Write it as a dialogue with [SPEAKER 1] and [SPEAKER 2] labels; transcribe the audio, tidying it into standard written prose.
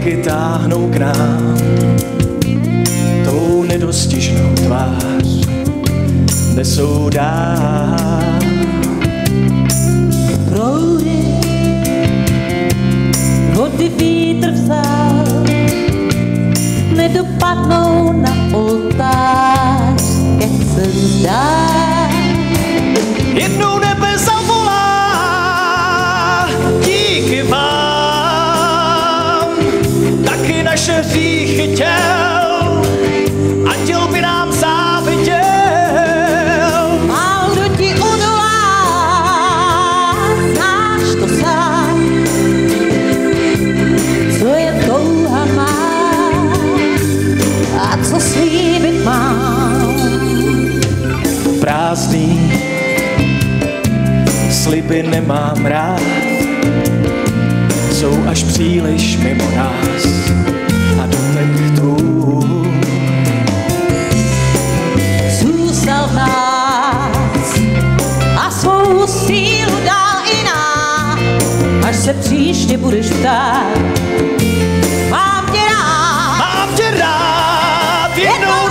[SPEAKER 1] Řeky táhnou k nám, tou nedostižnou tvář nesou dál.
[SPEAKER 2] Proudy, vody vítr vzal, nedopadnou na oltář, keď se zdá.
[SPEAKER 1] Jednou nebe zavolá, díky vám, taky naše hříchy těl, anděl by nám záviděl.
[SPEAKER 2] A kdo ti odolá, znáš to sám, co je touha má a co slíbit mám.
[SPEAKER 1] Prázdný sliby nemám rád, jsou až příliš mimo nás a dotek trů.
[SPEAKER 2] Zůstal v nás a svou sílu dál i nám, až se příště budeš ptát. Mám tě rád,
[SPEAKER 1] Mám tě rád, jednou